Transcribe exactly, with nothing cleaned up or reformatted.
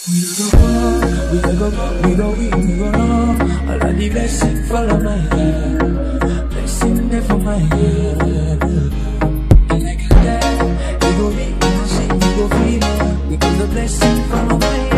We go far, we go go, we go we, we go long. All of the blessing follow my head, blessing there for my head. And like a dad, we go meet, we go see, we go feel it, because the blessing follow my head.